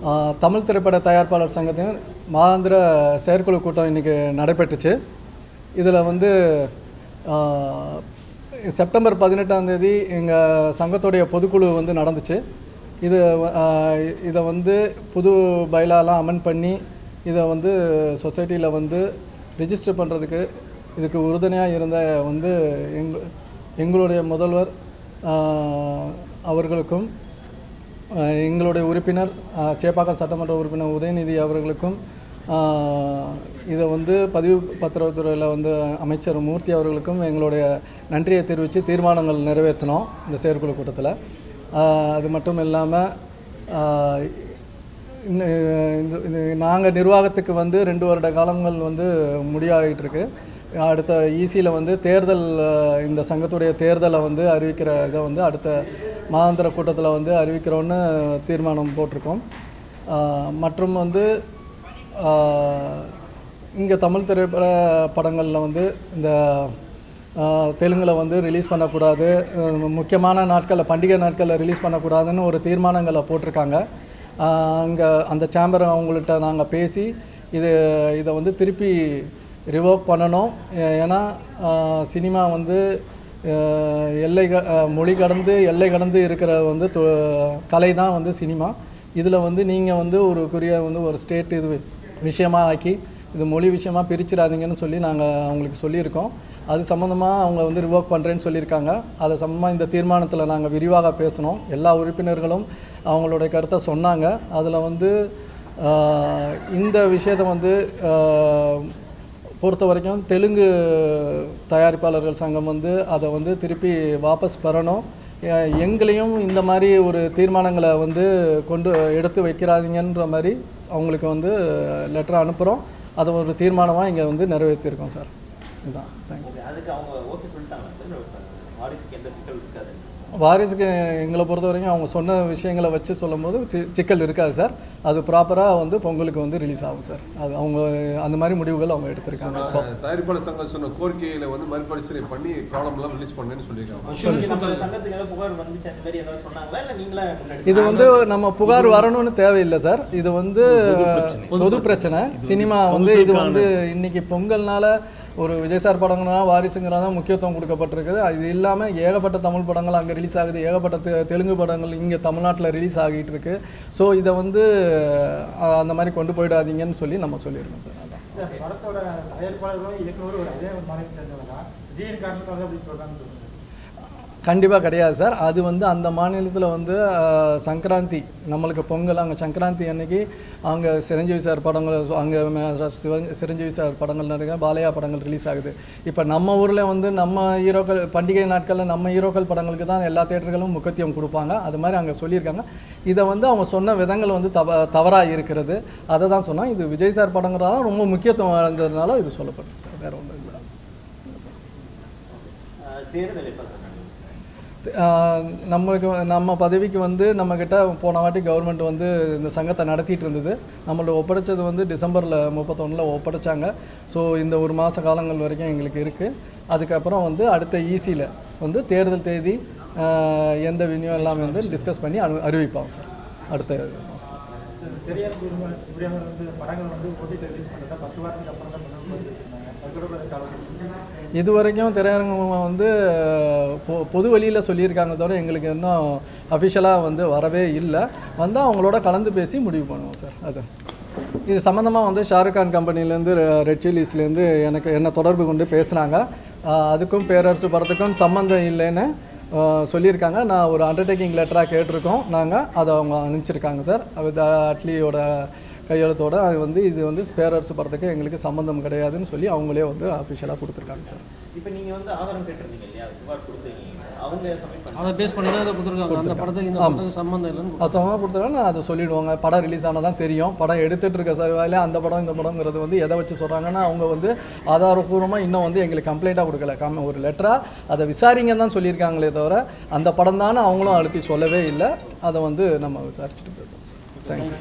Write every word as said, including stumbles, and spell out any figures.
தமிழ் திரைப்பட தயாரிப்பாளர் சங்கத்தின் மாதாந்திர செயற்குழு கூட்டம் இன்றைக்கி நடைபெற்றுச்சு. இதில் வந்து செப்டம்பர் பதினெட்டாம் தேதி எங்கள் சங்கத்துடைய பொதுக்குழு வந்து நடந்துச்சு. இது இதை வந்து புது பைலாலாம் அமெண்ட் பண்ணி இதை வந்து சொசைட்டியில் வந்து ரிஜிஸ்டர் பண்ணுறதுக்கு இதுக்கு உறுதுணையாக இருந்த வந்து எங் எங்களுடைய முதல்வர் அவர்களுக்கும் எங்களுடைய உறுப்பினர் சேப்பாக்கம் சட்டமன்ற உறுப்பினர் உதயநிதி அவர்களுக்கும் இதை வந்து பதிவு பத்திரத்துறையில் வந்து அமைச்சர் மூர்த்தி அவர்களுக்கும் எங்களுடைய நன்றியை தெரிவித்து தீர்மானங்கள் நிறைவேற்றினோம் இந்த செயற்குழு கூட்டத்தில். அது மட்டும் இல்லாமல் இந்த நாங்கள் நிர்வாகத்துக்கு வந்து ரெண்டு வருட காலங்கள் வந்து முடிவாகிட்டு இருக்கு. அடுத்த ஈசியில் வந்து தேர்தல் இந்த சங்கத்துடைய தேர்தலை வந்து அறிவிக்கிற இதை வந்து அடுத்த மாதாந்திர கூட்டத்தில் வந்து அறிவிக்கிறோன்னு தீர்மானம் போட்டிருக்கோம். மற்றும் வந்து இங்கே தமிழ் திரைப்பட படங்களில் வந்து இந்த தெலுங்கில் வந்து ரிலீஸ் பண்ணக்கூடாது, முக்கியமான நாட்களில் பண்டிகை நாட்களில் ரிலீஸ் பண்ணக்கூடாதுன்னு ஒரு தீர்மானங்களை போட்டிருக்காங்க. அங்கே அந்த சேம்பரை அவங்கள்ட்ட நாங்கள் பேசி இது இதை வந்து திருப்பி ரிவோக் பண்ணணும். ஏன்னா சினிமா வந்து எல்லை மொழி கடந்து எல்லை கடந்து இருக்கிற வந்து கலை தான் வந்து சினிமா. இதில் வந்து நீங்கள் வந்து ஒரு குறிய வந்து ஒரு ஸ்டேட் இது விஷயமாக ஆக்கி இது மொழி விஷயமாக பிரிச்சிடாதீங்கன்னு சொல்லி நாங்கள் அவங்களுக்கு சொல்லியிருக்கோம். அது சம்மந்தமாக அவங்க வந்து ரிவோக் பண்ணுறேன்னு சொல்லியிருக்காங்க. அது சம்மந்தமாக இந்த தீர்மானத்தில் நாங்கள் விரிவாக பேசினோம். எல்லா உறுப்பினர்களும் அவங்களுடைய கருத்தை சொன்னாங்க. அதில் வந்து இந்த விஷயத்தை வந்து பொறுத்த வரைக்கும் தெலுங்கு தயாரிப்பாளர்கள் சங்கம் வந்து அதை வந்து திருப்பி வாபஸ் பெறணும். எங்களையும் இந்த மாதிரி ஒரு தீர்மானங்களை வந்து கொண்டு எடுத்து வைக்கிறாதீங்கன்ற மாதிரி அவங்களுக்கு வந்து லெட்டர் அனுப்புகிறோம். அதை ஒரு தீர்மானமாக இங்கே வந்து நிறைவேற்றியிருக்கோம் சார். இதுதான். தேங்க்யூ. வாரிசுக்கு எங்களை பொறுத்த வரைக்கும் அவங்க சொன்ன விஷயங்களை வச்சு சொல்லும்போது சிக்கல் இருக்காது சார். அது ப்ராப்பராக வந்து பொங்கலுக்கு வந்து ரிலீஸ் ஆகும் சார். அது அவங்க அந்த மாதிரி முடிவுகள் அவங்க எடுத்திருக்காங்க. தயாரிப்பாளர் சங்கம் சொன்ன கோரிக்கையில் வந்து மறுபரிசீலனை பண்ணி ப்ராப்ளம்லாம் ரிலீஸ் பண்ணேன்னு சொல்லியிருக்காங்க. இது வந்து நம்ம புகார் வரணும்னு தேவையில்லை சார். இது வந்து பொது பிரச்சனை. சினிமா வந்து இது வந்து இன்னைக்கு பொங்கல்னால ஒரு விஜய் சார் படங்கள்னா வாரிசுங்கிறதா முக்கியத்துவம் கொடுக்கப்பட்டிருக்குது. இது இல்லாமல் ஏகப்பட்ட தமிழ் படங்கள் அங்கே ரிலீஸ் ஆகுது, ஏகப்பட்ட தெ தெலுங்கு படங்கள் இங்கே தமிழ்நாட்டில் ரிலீஸ் ஆகிட்டு இருக்கு. ஸோ இதை வந்து அந்த மாதிரி கொண்டு போயிடாதீங்கன்னு சொல்லி நம்ம சொல்லியிருக்கோம் சார். அதான் கண்டிப்பாக கிடையாது சார். அது வந்து அந்த மாநிலத்தில் வந்து சங்கராந்தி நம்மளுக்கு பொங்கல் அங்கே சங்கராந்தி அன்னைக்கு அங்கே சிரஞ்சீவி சார் படங்கள் அங்கே சிவ சிரஞ்சீவி சார் படங்கள் நிறைய பாலையா படங்கள் ரிலீஸ் ஆகுது. இப்போ நம்ம ஊரில் வந்து நம்ம ஹீரோக்கள் பண்டிகை நாட்களில் நம்ம ஹீரோக்கள் படங்களுக்கு தான் எல்லா தேட்டர்களும் முக்கியத்துவம் கொடுப்பாங்க. அது மாதிரி அங்கே சொல்லியிருக்காங்க. இதை வந்து அவங்க சொன்ன விதங்கள் வந்து தவ தவறாக இருக்கிறது. அதை தான் சொன்னால் இது விஜய் சார் படங்கிறதால ரொம்ப முக்கியத்துவம் வாய்ந்ததுனால இது சொல்லப்படுது சார். வேறு ஒன்றும் இல்லை. நம்மளுக்கு நம்ம பதவிக்கு வந்து நம்மக்கிட்ட போன வாட்டி கவர்மெண்ட் வந்து இந்த சங்கத்தை நடத்திட்டு இருந்தது. நம்மளோட ஒப்படைச்சது வந்து டிசம்பரில் முப்பத்தொன்னில் ஒப்படைச்சாங்க. ஸோ இந்த ஒரு மாத காலங்கள் வரைக்கும் எங்களுக்கு இருக்குது. அதுக்கப்புறம் வந்து அடுத்த ஈசியில் வந்து தேர்தல் தேதி எந்த வினியும் எல்லாமே வந்து டிஸ்கஸ் பண்ணி அனு அறிவிப்பாங்க சார் அடுத்த மாதம். இது வரைக்கும் திரையரங்கம் வந்து பொ பொது வழியில் சொல்லியிருக்காங்க தவிர எங்களுக்கு இன்னும் அஃபிஷியலாக வந்து வரவே இல்லை. வந்தால் அவங்களோட கலந்து பேசி முடிவு பண்ணுவோம் சார். அது இது சம்மந்தமாக வந்து ஷாருக் கான் கம்பெனிலேருந்து ரெட் சில்லிஸ்லேருந்து எனக்கு என்ன தொடர்பு கொண்டு பேசுனாங்க. அதுக்கும் பேரரசு படத்துக்கும் சம்மந்தம் இல்லைன்னு சொல்லியிருக்காங்க. நான் ஒரு அண்டர்டேக்கிங் லெட்டராக கேட்டிருக்கோம். நாங்கள் அதை அவங்க அனுப்பிச்சிருக்காங்க சார். அது அட்லியோட கையெழுத்தோடு அது வந்து இது வந்து பேரரசு படத்துக்கு எங்களுக்கு சம்மந்தம் கிடையாதுன்னு சொல்லி அவங்களே வந்து அஃபிஷியலாக கொடுத்துருக்காங்க சார். இப்போ நீங்கள் வந்து ஆதாரம் கேட்டிருந்தீங்க இல்லையா, புகார் கொடுத்துருக்கீங்க, அவங்க அதை பேஸ் பண்ணி தான் அதை கொடுத்துருக்காங்க. அந்த படத்துக்கு இந்த படத்துக்கு சம்மந்தம் இல்லைன்னு அது சம்மந்தம் கொடுத்துருக்காங்க. நான் அதை சொல்லிவிடுவாங்க. படம் ரிலீஸ் ஆனால் தான் தெரியும். படம் எடுத்துகிட்டு இருக்க சார் வேலையே அந்த படம் இந்த படங்கிறது வந்து எதை வச்சு சொல்கிறாங்கன்னா அவங்க வந்து ஆதாரபூர்வமாக இன்னும் வந்து எங்களுக்கு கம்ப்ளைண்ட்டாக கொடுக்கல. கம் ஒரு லெட்டராக அதை விசாரிங்கன்னு தான் சொல்லியிருக்காங்களே தவிர அந்த படம் தானே அவங்களும் அழுத்தி சொல்லவே இல்லை. அதை வந்து நம்ம விசாரிச்சுட்டு போயிட்டோம் சார். தேங்க்யூ.